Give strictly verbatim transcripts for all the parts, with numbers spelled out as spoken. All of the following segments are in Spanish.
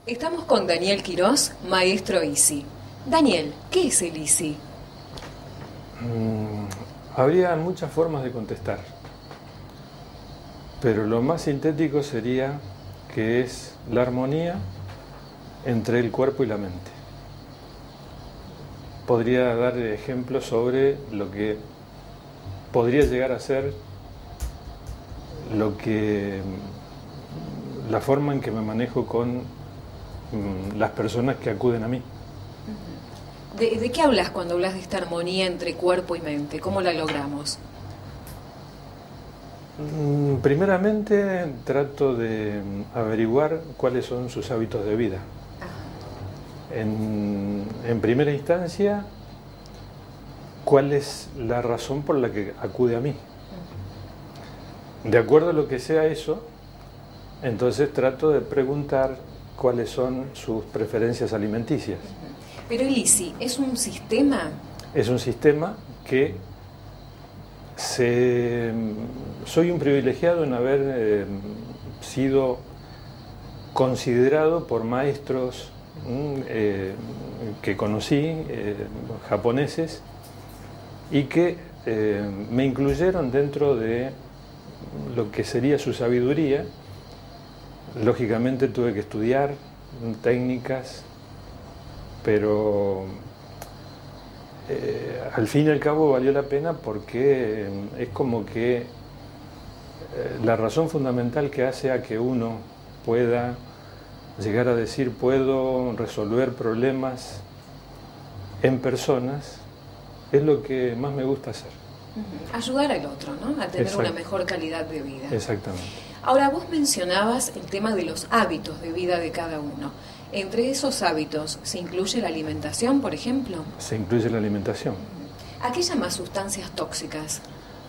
Estamos con Daniel Quirós, maestro I C I. Daniel, ¿qué es el I C I? Mm, habría muchas formas de contestar, pero lo más sintético sería que es la armonía entre el cuerpo y la mente. Podría dar ejemplos sobre lo que podría llegar a ser lo que la forma en que me manejo con mm, las personas que acuden a mí. ¿De, de qué hablas cuando hablas de esta armonía entre cuerpo y mente? ¿Cómo la logramos? Mm, primeramente trato de averiguar cuáles son sus hábitos de vida. En, en primera instancia, ¿cuál es la razón por la que acude a mí? De acuerdo a lo que sea eso, entonces trato de preguntar cuáles son sus preferencias alimenticias. Pero el I C I, ¿es un sistema? Es un sistema que se, soy un privilegiado en haber eh, sido considerado por maestros eh, que conocí, eh, japoneses, y que eh, me incluyeron dentro de lo que sería su sabiduría. Lógicamente tuve que estudiar técnicas, pero eh, al fin y al cabo valió la pena porque eh, es como que eh, la razón fundamental que hace a que uno pueda llegar a decir puedo resolver problemas en personas es lo que más me gusta hacer. Uh-huh. Ayudar al otro, ¿no? A tener Exacto. Una mejor calidad de vida. Exactamente. Ahora, vos mencionabas el tema de los hábitos de vida de cada uno. Entre esos hábitos, ¿se incluye la alimentación, por ejemplo? Se incluye la alimentación. ¿A qué llamas sustancias tóxicas?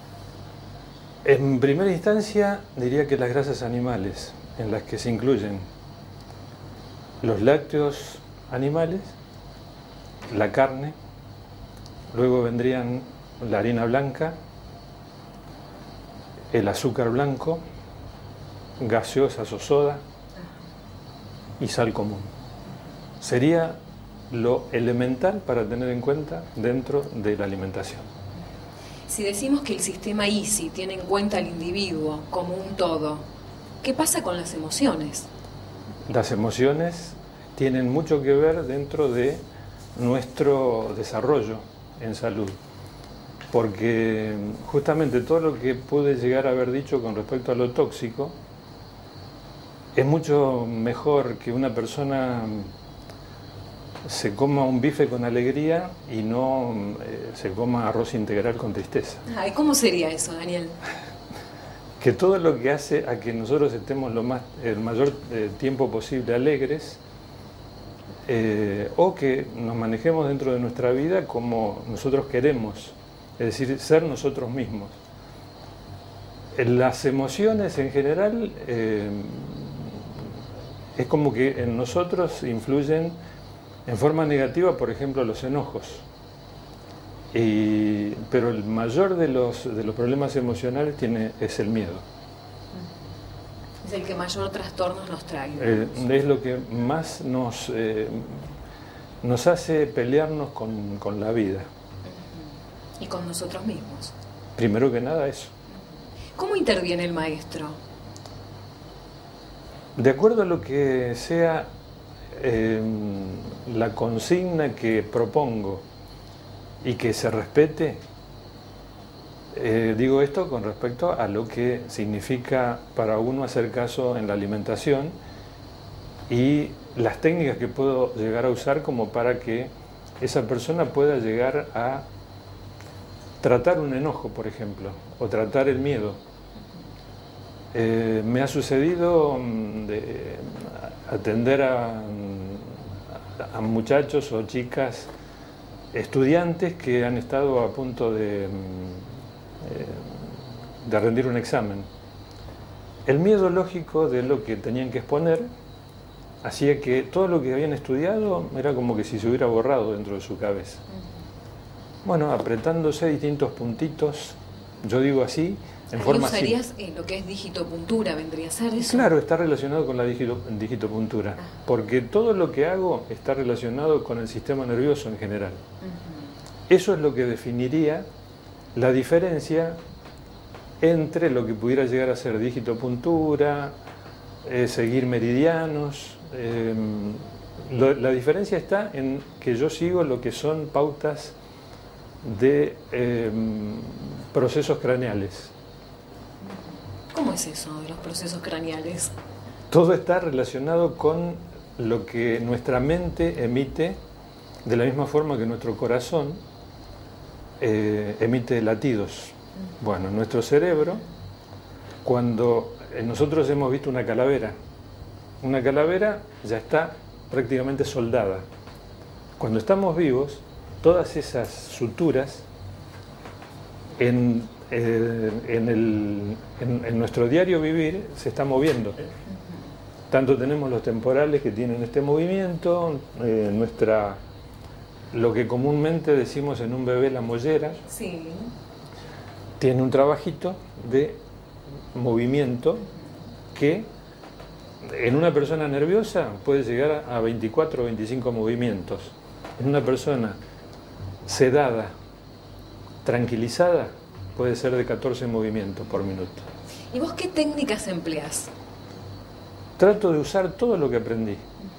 En primera instancia, diría que las grasas animales, en las que se incluyen los lácteos animales, la carne, luego vendrían la harina blanca, el azúcar blanco, gaseosas o soda y sal común. Sería lo elemental para tener en cuenta dentro de la alimentación. Si decimos que el sistema I C I tiene en cuenta al individuo como un todo, ¿qué pasa con las emociones? Las emociones tienen mucho que ver dentro de nuestro desarrollo en salud, porque justamente todo lo que pude llegar a haber dicho con respecto a lo tóxico es mucho mejor que una persona se coma un bife con alegría y no eh, se coma arroz integral con tristeza. ¿Y cómo sería eso, Daniel? Que todo lo que hace a que nosotros estemos lo más, el mayor eh, tiempo posible alegres, eh, o que nos manejemos dentro de nuestra vida como nosotros queremos, es decir, ser nosotros mismos. Las emociones en general eh, es como que en nosotros influyen en forma negativa, por ejemplo, los enojos. Y, pero el mayor de los, de los problemas emocionales tiene, es el miedo. Es el que mayor trastornos nos trae. Eh, es lo que más nos, eh, nos hace pelearnos con, con la vida. Y con nosotros mismos. Primero que nada eso. ¿Cómo interviene el maestro? De acuerdo a lo que sea eh, la consigna que propongo y que se respete, eh, digo esto con respecto a lo que significa para uno hacer caso en la alimentación y las técnicas que puedo llegar a usar como para que esa persona pueda llegar a tratar un enojo, por ejemplo, o tratar el miedo. Eh, me ha sucedido de atender a, a muchachos o chicas, estudiantes que han estado a punto de, de rendir un examen. El miedo lógico de lo que tenían que exponer hacía que todo lo que habían estudiado era como que si se hubiera borrado dentro de su cabeza. Bueno, apretándose distintos puntitos, yo digo así, En Ahí forma usarías eh, lo que es digitopuntura, ¿vendría a ser eso? Claro, está relacionado con la digito, digitopuntura, Ah. porque todo lo que hago está relacionado con el sistema nervioso en general. Uh-huh. Eso es lo que definiría la diferencia entre lo que pudiera llegar a ser digitopuntura, eh, seguir meridianos. Eh, lo, la diferencia está en que yo sigo lo que son pautas de eh, procesos craneales. ¿Cómo es eso de los procesos craneales? Todo está relacionado con lo que nuestra mente emite, de la misma forma que nuestro corazón eh, emite latidos. Bueno, nuestro cerebro, cuando nosotros hemos visto una calavera, una calavera ya está prácticamente soldada. Cuando estamos vivos, todas esas suturas en, eh, en, el, en, en nuestro diario vivir se están moviendo. Tanto tenemos los temporales que tienen este movimiento, eh, nuestra, lo que comúnmente decimos en un bebé la mollera, sí, tiene un trabajito de movimiento que en una persona nerviosa puede llegar a veinticuatro o veinticinco movimientos. En una persona sedada, tranquilizada, puede ser de catorce movimientos por minuto. ¿Y vos qué técnicas empleás? Trato de usar todo lo que aprendí.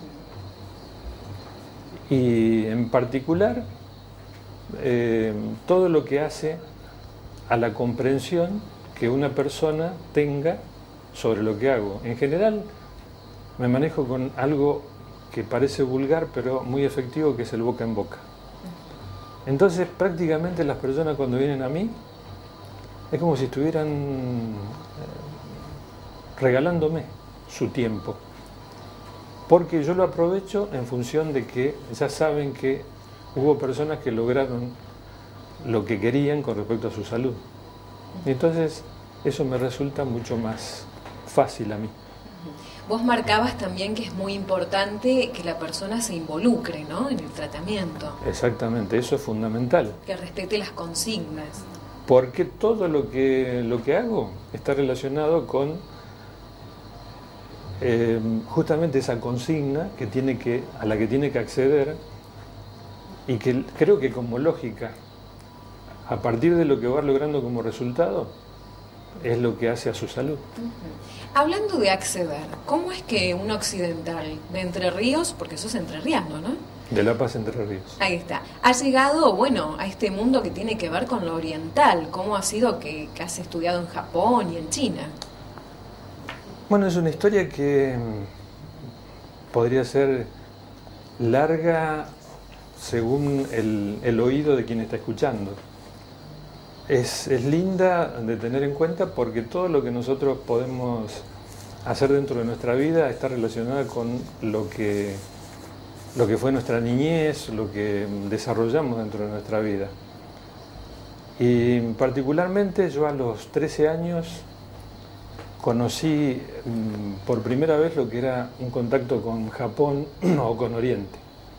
Y en particular, eh, todo lo que hace a la comprensión que una persona tenga sobre lo que hago. En general, me manejo con algo que parece vulgar, pero muy efectivo, que es el boca en boca. Entonces, prácticamente las personas cuando vienen a mí, es como si estuvieran eh, regalándome su tiempo. Porque yo lo aprovecho en función de que ya saben que hubo personas que lograron lo que querían con respecto a su salud. Y entonces, eso me resulta mucho más fácil a mí. Vos marcabas también que es muy importante que la persona se involucre, ¿no?, en el tratamiento. Exactamente, eso es fundamental. Que respete las consignas. Porque todo lo que, lo que hago está relacionado con eh, justamente esa consigna que tiene que, a la que tiene que acceder, y que creo que como lógica, a partir de lo que va logrando como resultado, es lo que hace a su salud. Uh-huh. Hablando de acceder, ¿cómo es que un occidental de Entre Ríos, porque sos entrerriano, ¿no? De La Paz, Entre Ríos. Ahí está. Ha llegado, bueno, a este mundo que tiene que ver con lo oriental. ¿Cómo ha sido que, que has estudiado en Japón y en China? Bueno, es una historia que podría ser larga según el, el oído de quien está escuchando. Es, es linda de tener en cuenta porque todo lo que nosotros podemos hacer dentro de nuestra vida está relacionado con lo que, lo que fue nuestra niñez, lo que desarrollamos dentro de nuestra vida. Y particularmente yo a los trece años conocí mmm, por primera vez lo que era un contacto con Japón o con Oriente.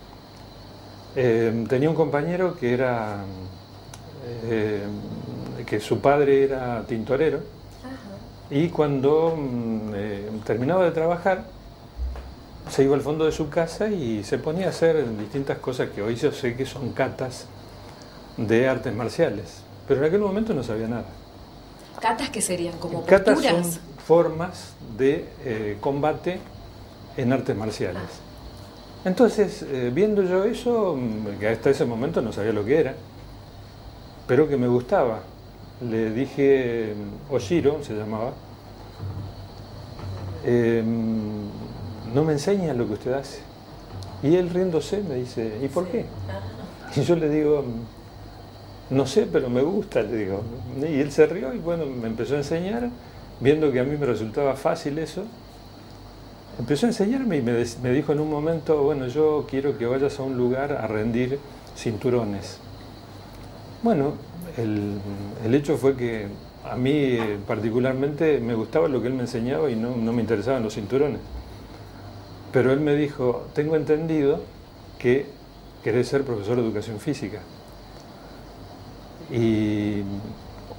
Eh, tenía un compañero que era... Eh, que su padre era tintorero. Ajá. Y cuando eh, terminaba de trabajar se iba al fondo de su casa y se ponía a hacer distintas cosas que hoy yo sé que son catas de artes marciales, pero en aquel momento no sabía nada. ¿Catas qué serían? ¿Como catas? Posturas? Son formas de eh, combate en artes marciales. Ah. Entonces, eh, viendo yo eso, que hasta ese momento no sabía lo que era, pero que me gustaba, le dije, Oshiro se llamaba, eh, no me enseña lo que usted hace. Y él riéndose me dice, ¿y por qué? Y yo le digo, no sé, pero me gusta, le digo. Y él se rió y bueno, me empezó a enseñar, viendo que a mí me resultaba fácil eso. Empezó a enseñarme y me, me dijo en un momento, bueno, yo quiero que vayas a un lugar a rendir cinturones. Bueno, el, el hecho fue que a mí particularmente me gustaba lo que él me enseñaba y no, no me interesaban los cinturones. Pero él me dijo, tengo entendido que querés ser profesor de educación física. Y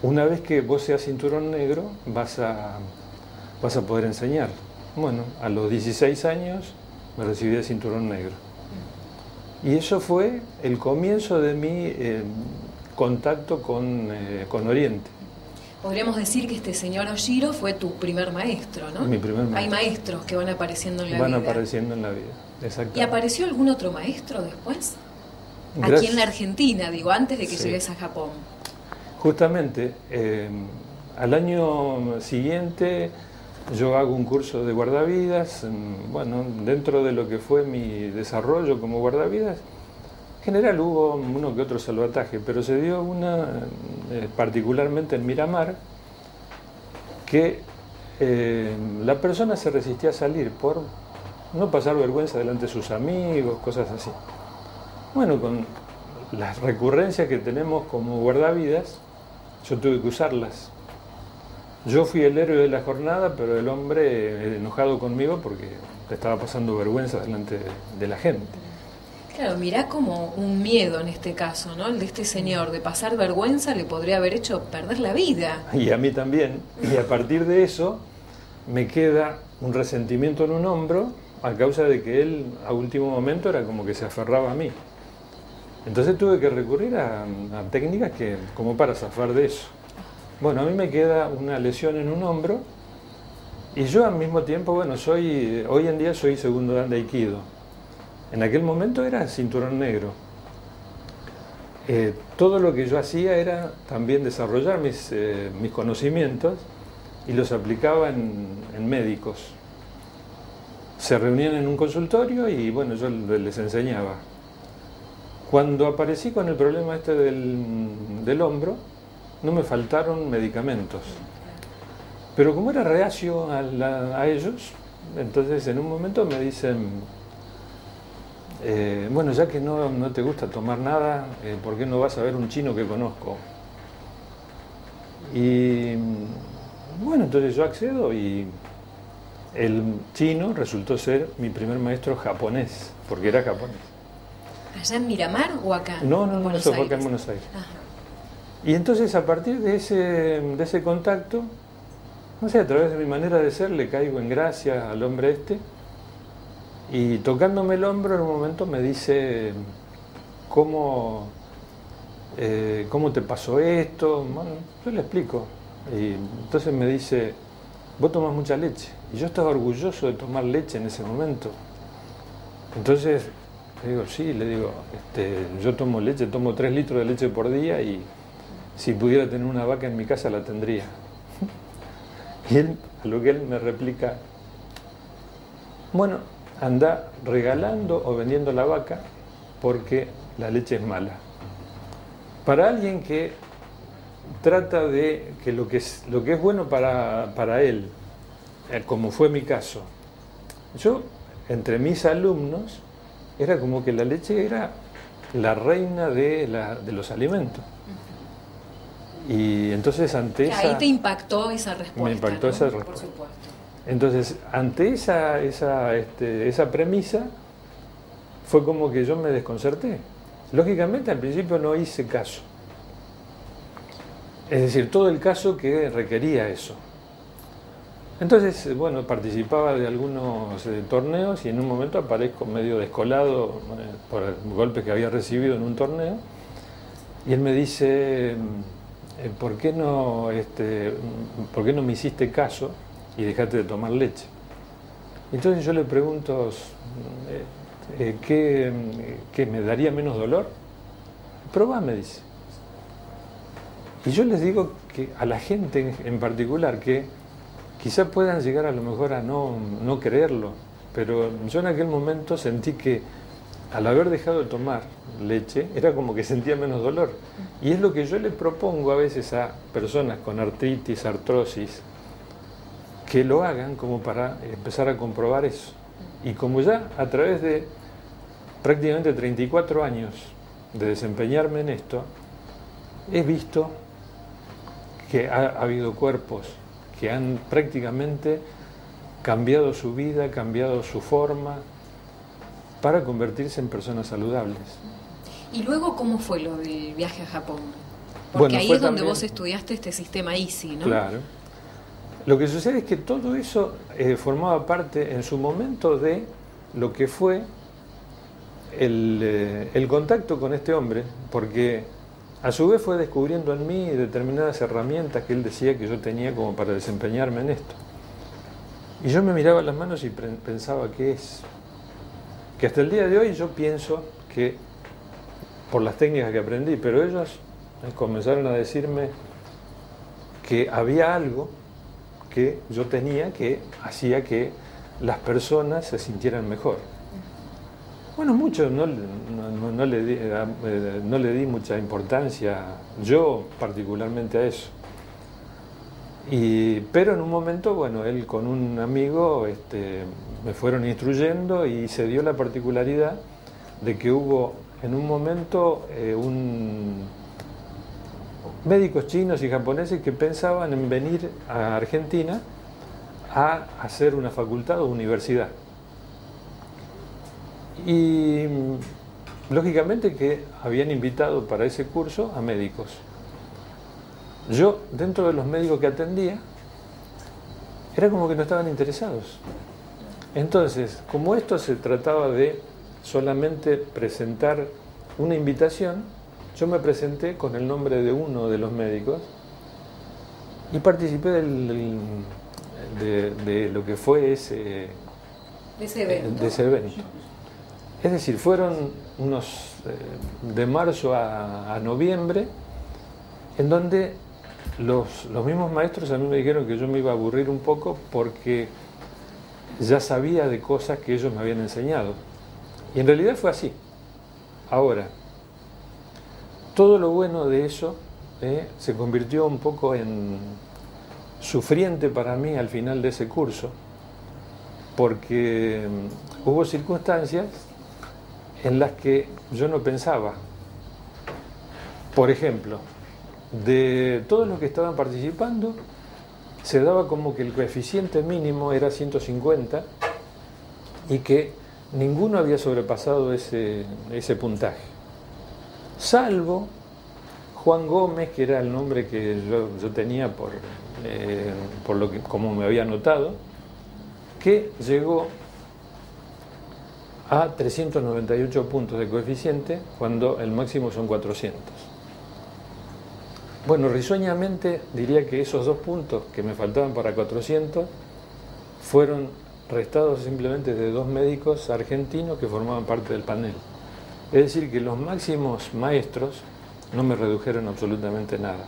una vez que vos seas cinturón negro, vas a, vas a poder enseñar. Bueno, a los dieciséis años me recibí de cinturón negro. Y eso fue el comienzo de mi eh, contacto con, eh, con Oriente. Podríamos decir que este señor Oshiro fue tu primer maestro, ¿no? Mi primer maestro. Hay maestros que van apareciendo en la van vida. Van apareciendo en la vida, exactamente. ¿Y apareció algún otro maestro después? Gracias. Aquí en la Argentina, digo, antes de que Sí. llegues a Japón. Justamente, eh, al año siguiente yo hago un curso de guardavidas. Bueno, dentro de lo que fue mi desarrollo como guardavidas, en general hubo uno que otro salvataje, pero se dio una, eh, particularmente en Miramar, que eh, la persona se resistía a salir por no pasar vergüenza delante de sus amigos, cosas así. Bueno, con las recurrencias que tenemos como guardavidas, yo tuve que usarlas. Yo fui el héroe de la jornada, pero el hombre enojado conmigo porque estaba pasando vergüenza delante de, de la gente. Claro, mirá como un miedo en este caso, ¿no? El de este señor, de pasar vergüenza, le podría haber hecho perder la vida. Y a mí también. Y a partir de eso me queda un resentimiento en un hombro a causa de que él a último momento era como que se aferraba a mí. Entonces tuve que recurrir a, a técnicas que, como para zafar de eso. Bueno, a mí me queda una lesión en un hombro y yo al mismo tiempo, bueno, soy hoy en día soy segundo dan de Aikido. En aquel momento era cinturón negro. Eh, todo lo que yo hacía era también desarrollar mis, eh, mis conocimientos y los aplicaba en, en médicos. Se reunían en un consultorio y bueno, yo les enseñaba. Cuando aparecí con el problema este del, del hombro, no me faltaron medicamentos. Pero como era reacio a, la, a ellos, entonces en un momento me dicen, eh, bueno, ya que no, no te gusta tomar nada, eh, ¿por qué no vas a ver un chino que conozco? Y bueno, entonces yo accedo y el chino resultó ser mi primer maestro japonés, porque era japonés. ¿Allá en Miramar o acá? No, no, no, Buenos eso fue acá en Aires. Buenos Aires. Ajá. Y entonces a partir de ese, de ese contacto, no sé, a través de mi manera de ser, le caigo en gracia al hombre este, y tocándome el hombro en un momento me dice, ¿cómo, eh, ¿cómo te pasó esto? Bueno, yo le explico. Y entonces me dice, vos tomás mucha leche. Y yo estaba orgulloso de tomar leche en ese momento. Entonces le digo, sí, le digo, este, yo tomo leche, tomo tres litros de leche por día y si pudiera tener una vaca en mi casa la tendría. Y él, a lo que él me replica, bueno, anda regalando o vendiendo la vaca porque la leche es mala. Para alguien que trata de que lo que es, lo que es bueno para, para él, como fue mi caso, yo, entre mis alumnos, era como que la leche era la reina de, la, de los alimentos. Y entonces ante esa... Ahí te impactó esa respuesta. Me impactó, ¿no? esa respuesta. Por supuesto. Entonces, ante esa, esa, este, esa premisa, fue como que yo me desconcerté. Lógicamente, al principio no hice caso. Es decir, todo el caso que requería eso. Entonces, bueno, participaba de algunos eh, torneos y en un momento aparezco medio descolado eh, por el golpe que había recibido en un torneo. Y él me dice, eh, ¿por qué no, este, ¿por qué no me hiciste caso y dejaste de tomar leche? Entonces yo le pregunto, eh, eh, ¿qué, ¿qué me daría menos dolor? Probá, me dice. Y yo les digo que a la gente en, en particular que quizás puedan llegar a lo mejor a no, no creerlo, pero yo en aquel momento sentí que al haber dejado de tomar leche era como que sentía menos dolor. Y es lo que yo le propongo a veces a personas con artritis, artrosis, que lo hagan como para empezar a comprobar eso. Y como ya a través de prácticamente treinta y cuatro años de desempeñarme en esto, he visto que ha, ha habido cuerpos que han prácticamente cambiado su vida, cambiado su forma, para convertirse en personas saludables. ¿Y luego cómo fue lo del viaje a Japón? Porque bueno, ahí fue es donde también, vos estudiaste este sistema I C I, ¿no? Claro. Lo que sucede es que todo eso eh, formaba parte en su momento de lo que fue el, eh, el contacto con este hombre, porque a su vez fue descubriendo en mí determinadas herramientas que él decía que yo tenía como para desempeñarme en esto. Y yo me miraba las manos y pensaba, ¿qué es? Que hasta el día de hoy yo pienso que, por las técnicas que aprendí, pero ellos comenzaron a decirme que había algo que yo tenía que hacía que las personas se sintieran mejor. Bueno, mucho no, no, no, le di, eh, no le di mucha importancia, yo particularmente a eso. Y, pero en un momento, bueno, él con un amigo este, me fueron instruyendo y se dio la particularidad de que hubo en un momento eh, un, médicos chinos y japoneses que pensaban en venir a Argentina a hacer una facultad o universidad. Y lógicamente que habían invitado para ese curso a médicos. Yo, dentro de los médicos que atendía, era como que no estaban interesados. Entonces, como esto se trataba de solamente presentar una invitación, yo me presenté con el nombre de uno de los médicos y participé del, del, de, de lo que fue ese, de ese evento. De ese evento. Es decir, fueron unos eh, de marzo a, a noviembre, en donde los, los mismos maestros a mí me dijeron que yo me iba a aburrir un poco porque ya sabía de cosas que ellos me habían enseñado. Y en realidad fue así. Ahora, todo lo bueno de eso eh, se convirtió un poco en sufriente para mí al final de ese curso, porque um, hubo circunstancias en las que yo no pensaba. Por ejemplo, de todos los que estaban participando, se daba como que el coeficiente mínimo era ciento cincuenta y que ninguno había sobrepasado ese, ese puntaje. Salvo Juan Gómez, que era el nombre que yo, yo tenía por, eh, por lo que, como me había anotado, que llegó a trescientos noventa y ocho puntos de coeficiente cuando el máximo son cuatrocientos. Bueno, risueñamente diría que esos dos puntos que me faltaban para cuatrocientos fueron restados simplemente de dos médicos argentinos que formaban parte del panel. Es decir, que los máximos maestros no me redujeron absolutamente nada.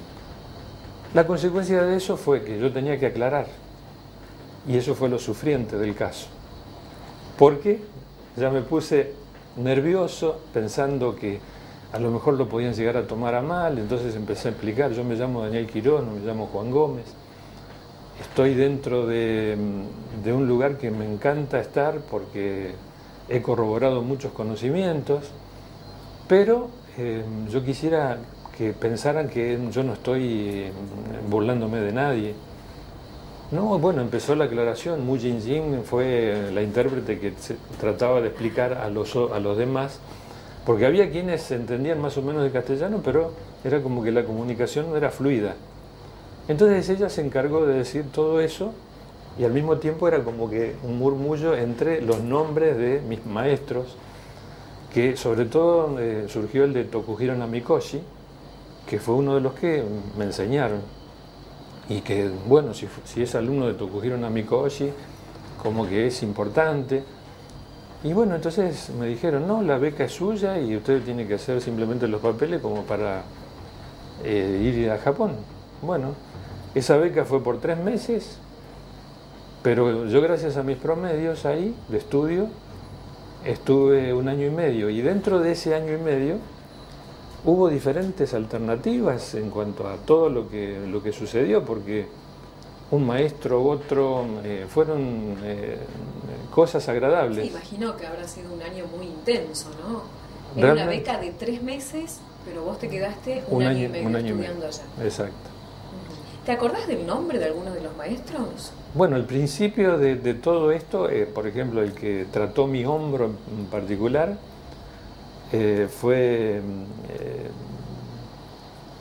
La consecuencia de eso fue que yo tenía que aclarar, y eso fue lo sufriente del caso, porque ya me puse nervioso pensando que a lo mejor lo podían llegar a tomar a mal, entonces empecé a explicar, yo me llamo Daniel Quirós, no me llamo Juan Gómez, estoy dentro de, de un lugar que me encanta estar porque he corroborado muchos conocimientos, pero eh, yo quisiera que pensaran que yo no estoy burlándome de nadie. No, bueno, empezó la aclaración, Mu Jingjing fue la intérprete que se trataba de explicar a los, a los demás, porque había quienes entendían más o menos de castellano, pero era como que la comunicación no era fluida. Entonces ella se encargó de decir todo eso y al mismo tiempo era como que un murmullo entre los nombres de mis maestros, que sobre todo eh, surgió el de Tokuhiro Namikoshi, que fue uno de los que me enseñaron. Y que, bueno, si, si es alumno de Tokuhiro Namikoshi, como que es importante. Y bueno, entonces me dijeron, no, la beca es suya y usted tiene que hacer simplemente los papeles como para eh, ir a Japón. Bueno, esa beca fue por tres meses, pero yo gracias a mis promedios ahí de estudio estuve un año y medio, y dentro de ese año y medio hubo diferentes alternativas en cuanto a todo lo que, lo que sucedió, porque un maestro u otro eh, fueron eh, cosas agradables. Sí, imagino que habrá sido un año muy intenso, ¿no? Era Realmente, una beca de tres meses, pero vos te quedaste un, un año, año y medio un año estudiando y medio. allá. Exacto. ¿Te acordás del nombre de algunos de los maestros? Bueno, el principio de, de todo esto, eh, por ejemplo, el que trató mi hombro en particular, eh, fue eh,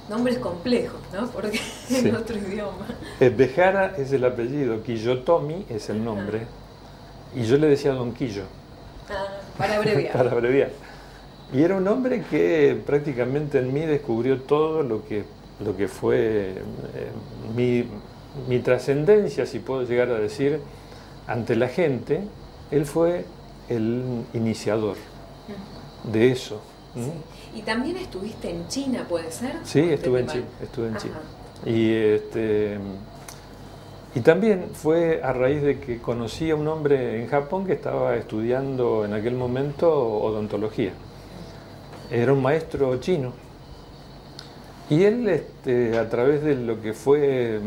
Nombres complejos, ¿no? Porque sí. en otro idioma. Behara es el apellido, Kiyotomi es el nombre, ah. y yo le decía Don Quillo. Ah, para abreviar. Para abreviar. Y era un hombre que prácticamente en mí descubrió todo lo que, lo que fue eh, mi, mi trascendencia, si puedo llegar a decir, ante la gente. Él fue el iniciador uh-huh. de eso. Sí. ¿Mm? Y también estuviste en China, ¿puede ser? Sí, estuve en China, estuve en China. Y, este, y también fue a raíz de que conocí a un hombre en Japón que estaba estudiando en aquel momento odontología. Era un maestro chino. Y él, este, a través de lo que fue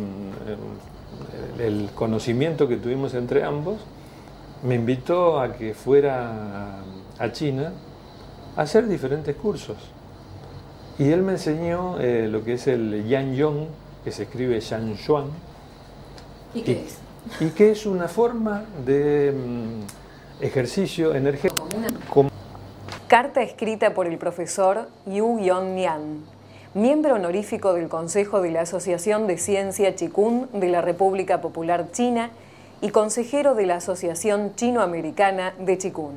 el conocimiento que tuvimos entre ambos, me invitó a que fuera a China a hacer diferentes cursos. Y él me enseñó eh, lo que es el Yang-Yong, que se escribe Shanshuan. ¿Y qué y, es? Y que es una forma de um, ejercicio energético. Como... Carta escrita por el profesor Yu Yong-Nian, miembro honorífico del Consejo de la Asociación de Ciencia Qigong de la República Popular China y consejero de la Asociación Chino-Americana de Qigong.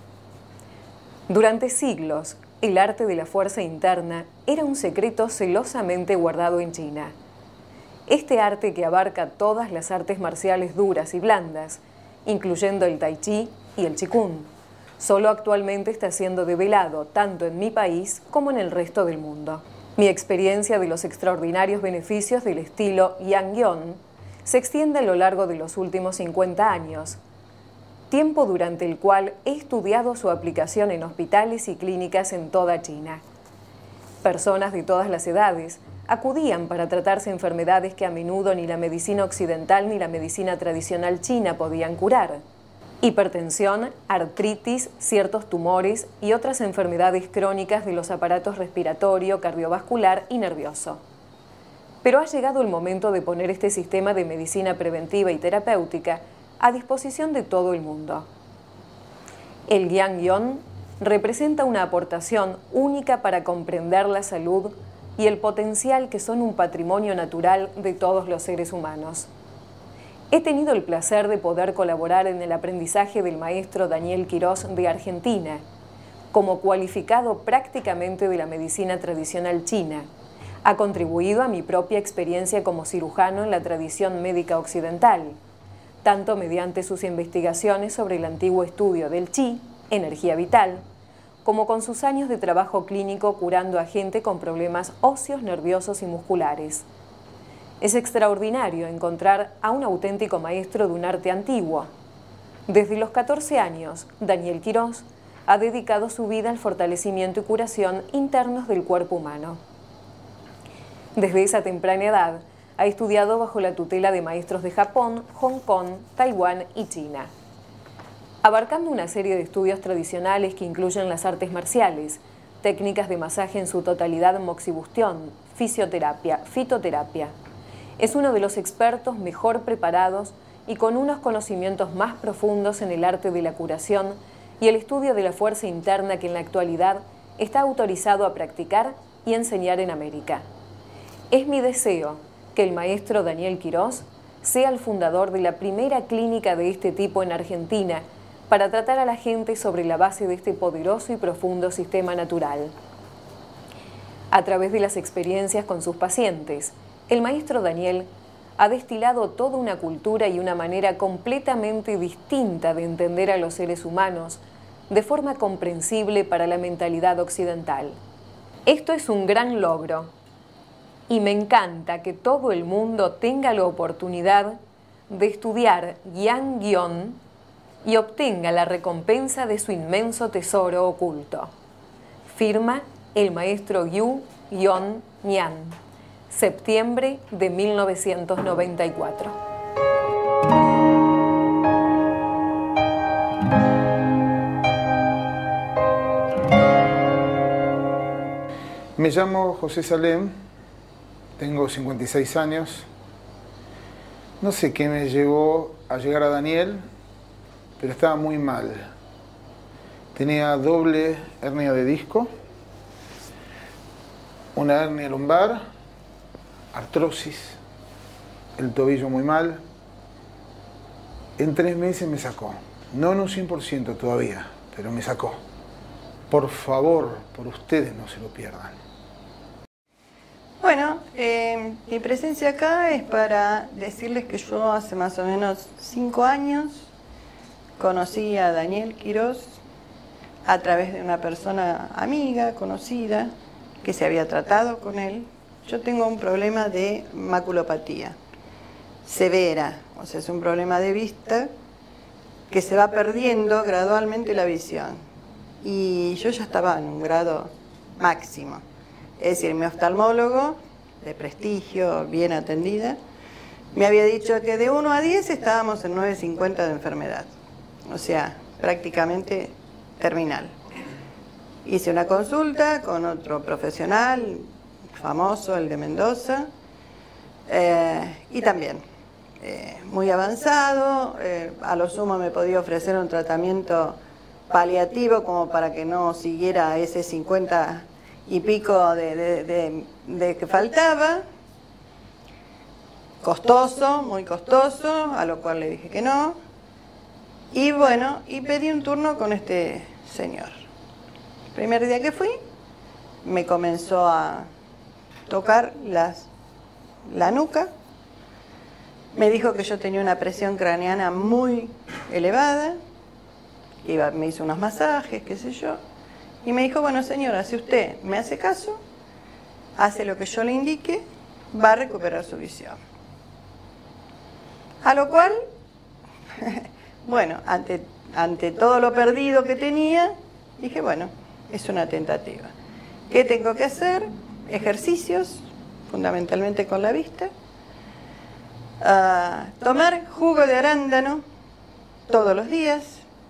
Durante siglos, el arte de la fuerza interna era un secreto celosamente guardado en China. Este arte, que abarca todas las artes marciales duras y blandas, incluyendo el tai chi y el qigong, solo actualmente está siendo develado tanto en mi país como en el resto del mundo. Mi experiencia de los extraordinarios beneficios del estilo Yang-Yong se extiende a lo largo de los últimos cincuenta años, tiempo durante el cual he estudiado su aplicación en hospitales y clínicas en toda China. Personas de todas las edades acudían para tratarse enfermedades que a menudo ni la medicina occidental ni la medicina tradicional china podían curar: hipertensión, artritis, ciertos tumores y otras enfermedades crónicas de los aparatos respiratorio, cardiovascular y nervioso. Pero ha llegado el momento de poner este sistema de medicina preventiva y terapéutica a disposición de todo el mundo. El Yang-Yong representa una aportación única para comprender la salud y el potencial que son un patrimonio natural de todos los seres humanos. He tenido el placer de poder colaborar en el aprendizaje del maestro Daniel Quirós de Argentina, como cualificado prácticamente de la medicina tradicional china. Ha contribuido a mi propia experiencia como cirujano en la tradición médica occidental, tanto mediante sus investigaciones sobre el antiguo estudio del Qi, energía vital, como con sus años de trabajo clínico curando a gente con problemas óseos, nerviosos y musculares. Es extraordinario encontrar a un auténtico maestro de un arte antiguo. Desde los catorce años, Daniel Quirós ha dedicado su vida al fortalecimiento y curación internos del cuerpo humano. Desde esa temprana edad, ha estudiado bajo la tutela de maestros de Japón, Hong Kong, Taiwán y China. Abarcando una serie de estudios tradicionales que incluyen las artes marciales, técnicas de masaje en su totalidad, moxibustión, fisioterapia, fitoterapia. Es uno de los expertos mejor preparados y con unos conocimientos más profundos en el arte de la curación y el estudio de la fuerza interna que en la actualidad está autorizado a practicar y enseñar en América. Es mi deseo que el maestro Daniel Quirós sea el fundador de la primera clínica de este tipo en Argentina para tratar a la gente sobre la base de este poderoso y profundo sistema natural. A través de las experiencias con sus pacientes, el maestro Daniel ha destilado toda una cultura y una manera completamente distinta de entender a los seres humanos de forma comprensible para la mentalidad occidental. Esto es un gran logro y me encanta que todo el mundo tenga la oportunidad de estudiar Yang-Yong y obtenga la recompensa de su inmenso tesoro oculto. Firma el maestro Yu Yong-Nian, septiembre de mil novecientos noventa y cuatro. Me llamo José Salem, tengo cincuenta y seis años. No sé qué me llevó a llegar a Daniel, pero estaba muy mal. Tenía doble hernia de disco, una hernia lumbar artrosis, el tobillo muy mal. En tres meses me sacó. No en un cien por ciento todavía, pero me sacó. Por favor, por ustedes no se lo pierdan. Bueno, eh, mi presencia acá es para decirles que yo hace más o menos cinco años conocí a Daniel Quirós a través de una persona amiga, conocida, que se había tratado con él. Yo tengo un problema de maculopatía severa, o sea, es un problema de vista que se va perdiendo gradualmente la visión. Y yo ya estaba en un grado máximo. Es decir, mi oftalmólogo, de prestigio, bien atendida, me había dicho que de uno a diez estábamos en nueve cincuenta de enfermedad. O sea, prácticamente terminal. Hice una consulta con otro profesional famoso, el de Mendoza, eh, y también eh, muy avanzado. Eh, a lo sumo me podía ofrecer un tratamiento paliativo como para que no siguiera ese cincuenta y pico de, de, de, de que faltaba. Costoso, muy costoso, a lo cual le dije que no. Y bueno, y pedí un turno con este señor. El primer día que fui, me comenzó a tocar las, la nuca. Me dijo que yo tenía una presión craneana muy elevada. Iba, me hizo unos masajes, qué sé yo. Y me dijo, bueno señora, si usted me hace caso, hace lo que yo le indique, va a recuperar su visión. A lo cual, bueno, ante, ante todo lo perdido que tenía, dije, bueno, es una tentativa. ¿Qué tengo que hacer? Ejercicios, fundamentalmente con la vista. Uh, tomar jugo de arándano todos los días.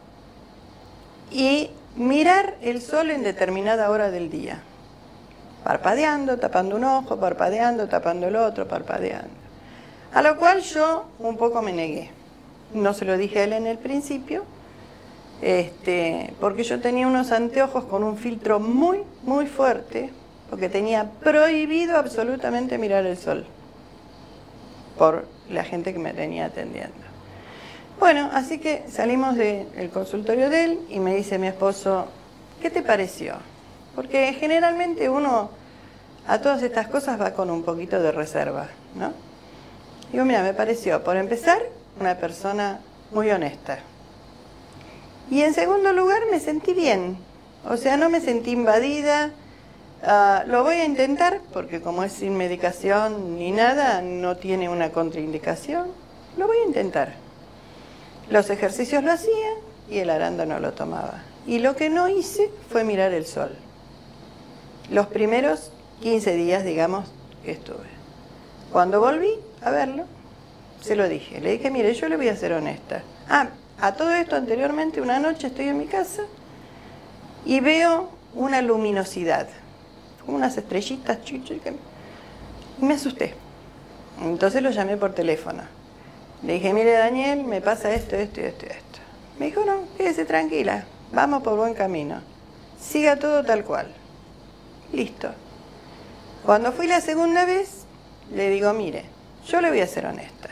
Y mirar el sol en determinada hora del día. Parpadeando, tapando un ojo, parpadeando, tapando el otro, parpadeando. A lo cual yo un poco me negué. No se lo dije a él en el principio, este, porque yo tenía unos anteojos con un filtro muy, muy fuerte, porque tenía prohibido absolutamente mirar el sol por la gente que me tenía atendiendo. Bueno, así que salimos del consultorio de él y me dice mi esposo, ¿qué te pareció? Porque generalmente uno a todas estas cosas va con un poquito de reserva, ¿no? Digo, mira, me pareció, por empezar, una persona muy honesta. Y en segundo lugar, me sentí bien. O sea, no me sentí invadida. Uh, lo voy a intentar, porque como es sin medicación ni nada, no tiene una contraindicación. Lo voy a intentar. Los ejercicios lo hacía y el arándano lo tomaba. Y lo que no hice fue mirar el sol. Los primeros quince días, digamos, que estuve. Cuando volví a verlo, se lo dije. Le dije, mire, yo le voy a ser honesta. Ah, a todo esto anteriormente, una noche estoy en mi casa y veo una luminosidad, como unas estrellitas, chichas, y me asusté. Entonces lo llamé por teléfono. Le dije, mire Daniel, me pasa esto, esto y esto y esto. Me dijo, no, quédese tranquila, vamos por buen camino. Siga todo tal cual. Listo. Cuando fui la segunda vez, le digo, mire, yo le voy a ser honesta.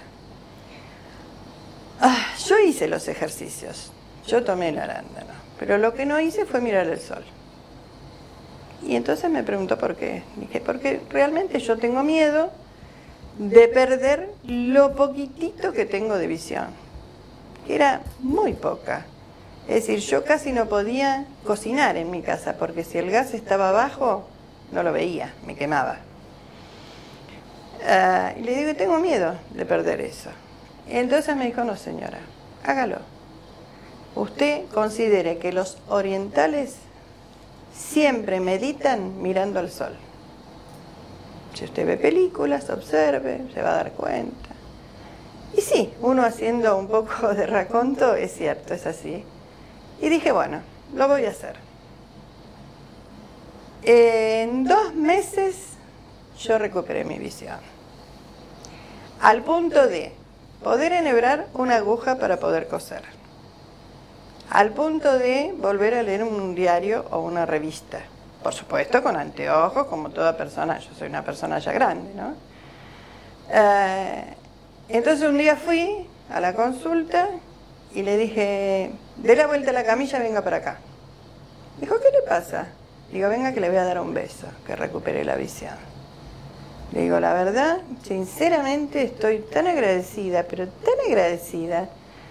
Ah, yo hice los ejercicios, yo tomé el arándano, pero lo que no hice fue mirar el sol. Y entonces me preguntó por qué. Dije, porque realmente yo tengo miedo de perder lo poquitito que tengo de visión, que era muy poca. Es decir, yo casi no podía cocinar en mi casa, porque si el gas estaba bajo, no lo veía, me quemaba. Uh, y le digo, tengo miedo de perder eso. Entonces me dijo, no señora, hágalo. Usted considere que los orientales siempre meditan mirando al sol. Si usted ve películas, observe, se va a dar cuenta. Y sí, uno haciendo un poco de raconto, es cierto, es así. Y dije, bueno, lo voy a hacer. En dos meses yo recuperé mi visión. Al punto de poder enhebrar una aguja para poder coser. Al punto de volver a leer un diario o una revista. Por supuesto con anteojos, como toda persona, yo soy una persona ya grande, ¿no? Eh, entonces un día fui a la consulta y le dije, dé la vuelta a la camilla, venga para acá. Dijo, ¿qué le pasa? Digo, venga que le voy a dar un beso, que recupere la visión. Le digo, la verdad, sinceramente estoy tan agradecida, pero tan agradecida,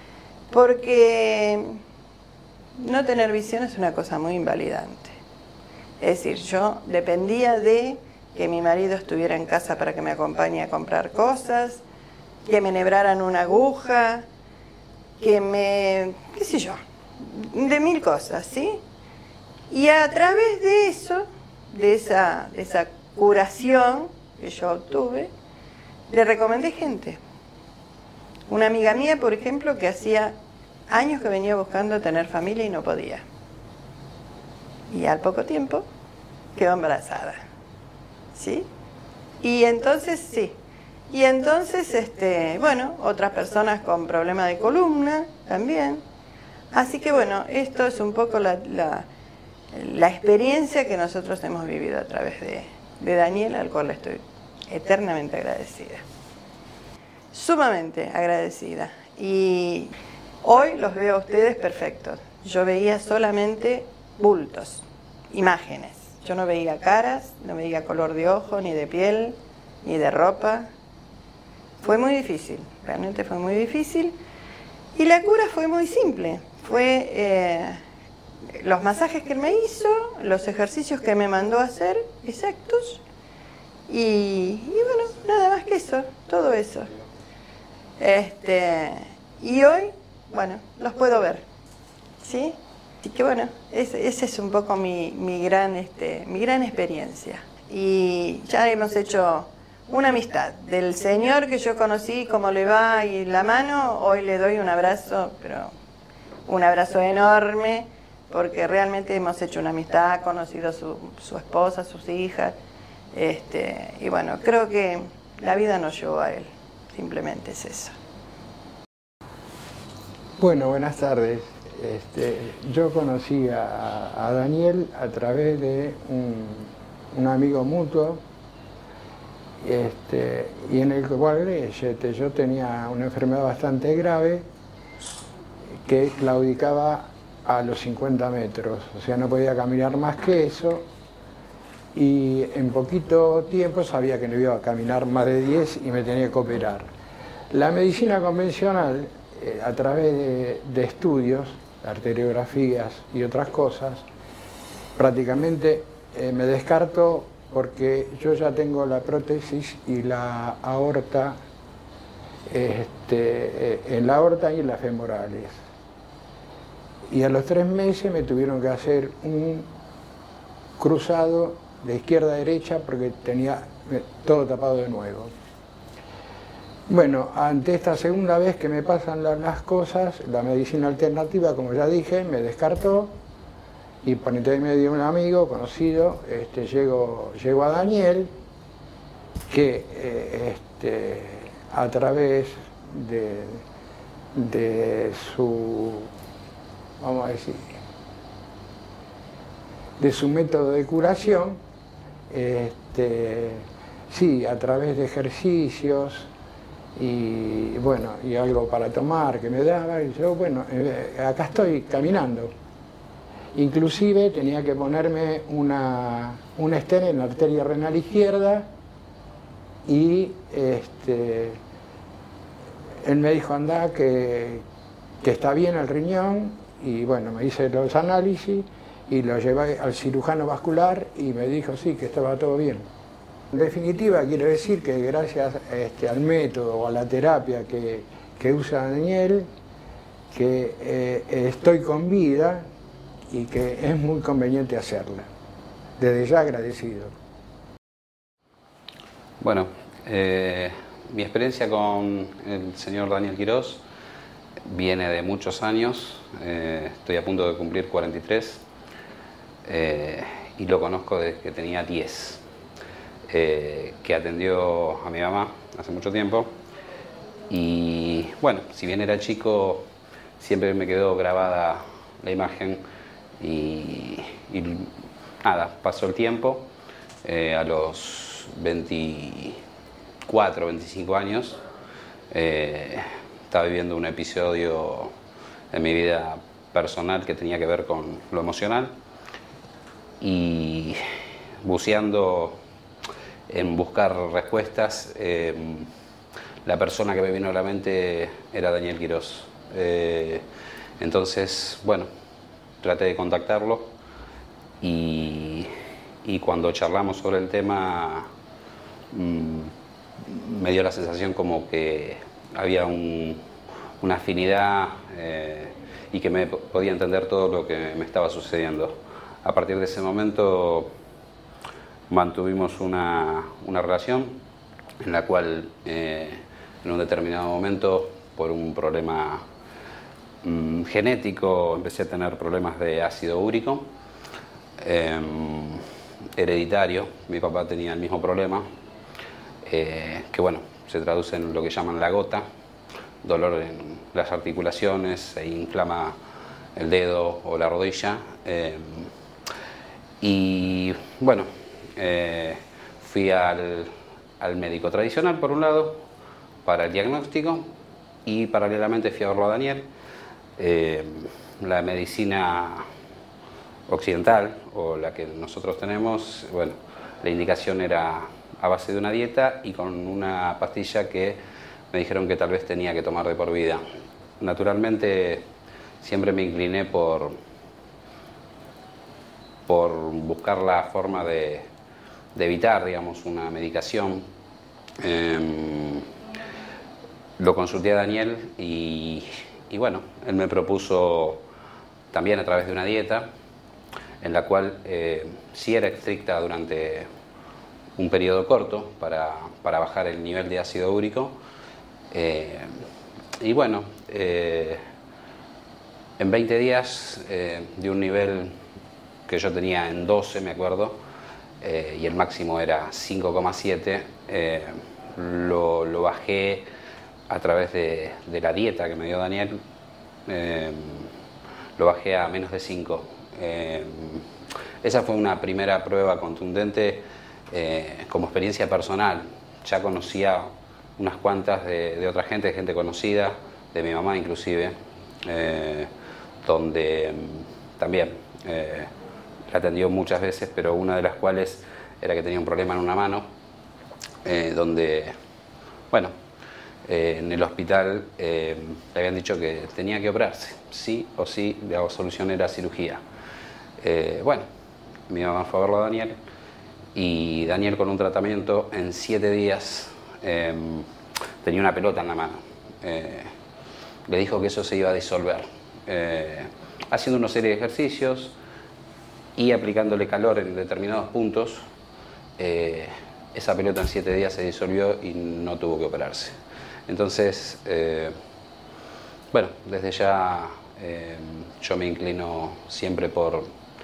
porque no tener visión es una cosa muy invalidante. Es decir, yo dependía de que mi marido estuviera en casa para que me acompañe a comprar cosas, que me enhebraran una aguja, que me, qué sé yo, de mil cosas, ¿sí? Y a través de eso, de esa, de esa curación que yo obtuve, le recomendé gente. Una amiga mía, por ejemplo, que hacía años que venía buscando tener familia y no podía. Y al poco tiempo quedó embarazada, ¿sí? Y entonces, sí. Y entonces, este, bueno, otras personas con problemas de columna también. Así que bueno, esto es un poco la, la, la experiencia que nosotros hemos vivido a través de, de Daniel, al cual le estoy eternamente agradecida. Sumamente agradecida. Y hoy los veo a ustedes perfectos. Yo veía solamente bultos, imágenes. Yo no veía caras, no veía color de ojo, ni de piel, ni de ropa. Fue muy difícil, realmente fue muy difícil. Y la cura fue muy simple. Fue eh, los masajes que él me hizo, los ejercicios que me mandó a hacer, exactos. Y, y bueno, nada más que eso, todo eso. Este, y hoy, bueno, los puedo ver, ¿sí? Así que bueno, esa ese es un poco mi, mi, gran, este, mi gran experiencia. Y ya hemos hecho una amistad. Del señor que yo conocí, cómo le va y la mano, hoy le doy un abrazo, pero un abrazo enorme, porque realmente hemos hecho una amistad, conocido a su, su esposa, sus hijas. Este, y bueno, creo que la vida nos llevó a él, simplemente es eso. Bueno, buenas tardes. Este, yo conocí a, a Daniel a través de un, un amigo mutuo, este, y en el cual este, yo tenía una enfermedad bastante grave que claudicaba a los cincuenta metros, o sea, no podía caminar más que eso. Y en poquito tiempo sabía que no iba a caminar más de diez y me tenía que operar. La medicina convencional, eh, a través de, de estudios, arteriografías y otras cosas, prácticamente eh, me descarto porque yo ya tengo la prótesis y la aorta, este, eh, en la aorta y en las femorales. Y a los tres meses me tuvieron que hacer un cruzado de izquierda a derecha porque tenía todo tapado de nuevo. Bueno, ante esta segunda vez que me pasan la, las cosas, la medicina alternativa, como ya dije, me descartó, y por intermedio de un amigo conocido, este, llego, llego a Daniel, que eh, este, a través de, de su, vamos a decir, de su método de curación, este, sí, a través de ejercicios y bueno, y algo para tomar que me daba, y yo, bueno, eh, acá estoy caminando. Inclusive tenía que ponerme una, una stent en la arteria renal izquierda y este, él me dijo, anda, que, que está bien el riñón, y bueno, me hice los análisis y lo llevé al cirujano vascular y me dijo sí, que estaba todo bien. En definitiva, quiero decir que gracias este, al método o a la terapia que, que usa Daniel, que eh, estoy con vida y que es muy conveniente hacerla. Desde ya agradecido. Bueno, eh, mi experiencia con el señor Daniel Quirós viene de muchos años. Eh, estoy a punto de cumplir cuarenta y tres. Eh, y lo conozco desde que tenía diez, eh, que atendió a mi mamá hace mucho tiempo. Y bueno, si bien era chico, siempre me quedó grabada la imagen y, y nada, pasó el tiempo. Eh, a los veinte, veinticuatro, veinticinco años, eh, estaba viviendo un episodio en mi vida personal que tenía que ver con lo emocional y buceando en buscar respuestas, eh, la persona que me vino a la mente era Daniel Quirós. Eh, entonces, bueno, traté de contactarlo y, y cuando charlamos sobre el tema mmm, me dio la sensación como que había un, una afinidad eh, y que me podía entender todo lo que me estaba sucediendo. A partir de ese momento mantuvimos una, una relación en la cual eh, en un determinado momento, por un problema mmm, genético, empecé a tener problemas de ácido úrico eh, hereditario. Mi papá tenía el mismo problema, eh, que bueno, se traduce en lo que llaman la gota, dolor en las articulaciones, se inflama el dedo o la rodilla. Eh, y bueno, eh, fui al, al médico tradicional por un lado para el diagnóstico y paralelamente fui a verlo a Daniel. Eh, la medicina occidental o la que nosotros tenemos, bueno, la indicación era a base de una dieta y con una pastilla que me dijeron que tal vez tenía que tomar de por vida. Naturalmente siempre me incliné por, por buscar la forma de, de evitar, digamos, una medicación. Eh, lo consulté a Daniel y, y bueno, él me propuso también a través de una dieta en la cual eh, sí era estricta durante un periodo corto para, para bajar el nivel de ácido úrico. Eh, y bueno, eh, en veinte días eh, de un nivel que yo tenía en doce, me acuerdo, eh, y el máximo era cinco coma siete, eh, lo, lo bajé a través de, de la dieta que me dio Daniel, eh, lo bajé a menos de cinco. Eh, esa fue una primera prueba contundente eh, como experiencia personal. Ya conocía unas cuantas de, de otra gente, gente conocida, de mi mamá inclusive, eh, donde también eh, la atendió muchas veces, pero una de las cuales era que tenía un problema en una mano, eh, donde, bueno, eh, en el hospital eh, le habían dicho que tenía que operarse, sí o sí, la solución era cirugía. Eh, bueno, mi mamá fue a verlo a Daniel y Daniel con un tratamiento en siete días eh, tenía una pelota en la mano. Eh, le dijo que eso se iba a disolver. Eh, haciendo una serie de ejercicios y aplicándole calor en determinados puntos, eh, esa pelota en siete días se disolvió y no tuvo que operarse. Entonces, eh, bueno, desde ya eh, yo me inclino siempre por,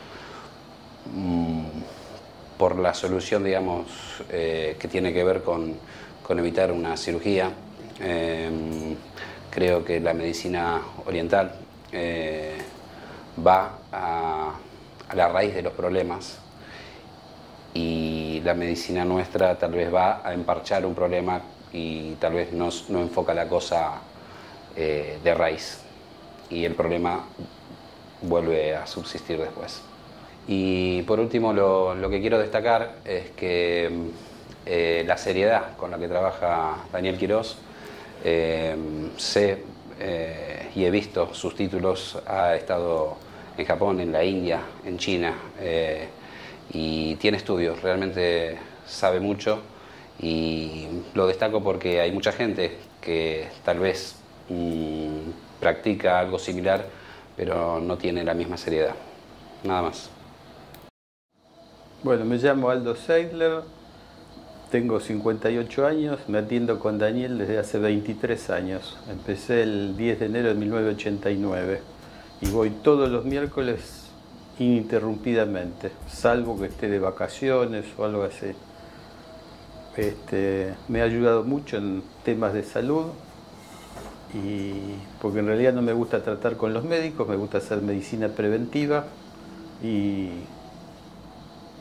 mm, por la solución, digamos, eh, que tiene que ver con, con evitar una cirugía. Eh, creo que la medicina oriental eh, va a, a la raíz de los problemas y la medicina nuestra tal vez va a emparchar un problema y tal vez no, no enfoca la cosa eh, de raíz y el problema vuelve a subsistir después. Y por último lo, lo que quiero destacar es que eh, la seriedad con la que trabaja Daniel Quirós, eh, sé eh, y he visto sus títulos, ha estado en Japón, en la India, en China, eh, y tiene estudios, realmente sabe mucho y lo destaco porque hay mucha gente que tal vez mmm, practica algo similar pero no tiene la misma seriedad. Nada más. Bueno, me llamo Aldo Seidler, tengo cincuenta y ocho años, me atiendo con Daniel desde hace veintitrés años. Empecé el diez de enero de mil novecientos ochenta y nueve y voy todos los miércoles ininterrumpidamente, salvo que esté de vacaciones o algo así. Este, me ha ayudado mucho en temas de salud, y porque en realidad no me gusta tratar con los médicos, me gusta hacer medicina preventiva y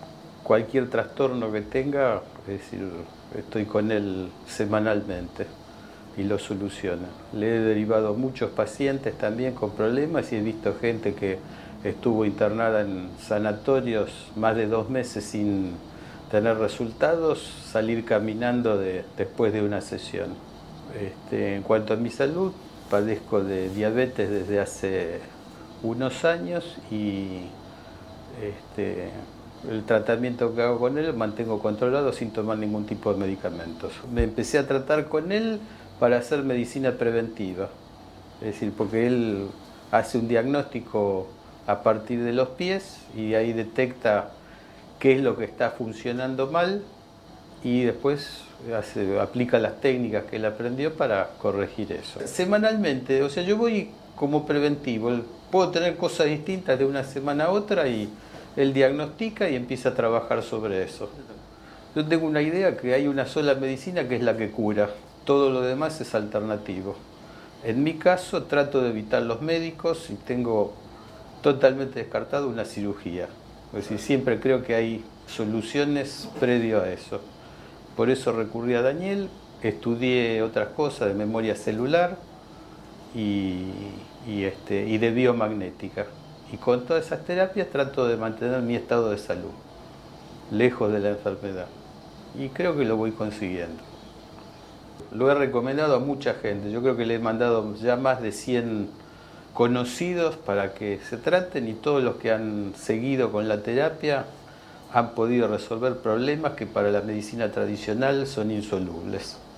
cualquier trastorno que tenga, es decir, estoy con él semanalmente y lo soluciona. Le he derivado muchos pacientes también con problemas y he visto gente que estuvo internada en sanatorios más de dos meses sin tener resultados, salir caminando de, después de una sesión. Este, en cuanto a mi salud, padezco de diabetes desde hace unos años y este, el tratamiento que hago con él lo mantengo controlado sin tomar ningún tipo de medicamentos. Me empecé a tratar con él para hacer medicina preventiva, es decir, porque él hace un diagnóstico a partir de los pies y ahí detecta qué es lo que está funcionando mal y después hace, aplica las técnicas que él aprendió para corregir eso. Semanalmente, o sea, yo voy como preventivo, puedo tener cosas distintas de una semana a otra y él diagnostica y empieza a trabajar sobre eso. Yo tengo una idea que hay una sola medicina que es la que cura, todo lo demás es alternativo. En mi caso trato de evitar los médicos y tengo totalmente descartado una cirugía. Es decir, siempre creo que hay soluciones previo a eso. Por eso recurrí a Daniel, estudié otras cosas de memoria celular y, y, este, y de biomagnética. Y con todas esas terapias trato de mantener mi estado de salud, lejos de la enfermedad. Y creo que lo voy consiguiendo. Lo he recomendado a mucha gente. Yo creo que le he mandado ya más de cien conocidos para que se traten y todos los que han seguido con la terapia han podido resolver problemas que para la medicina tradicional son insolubles.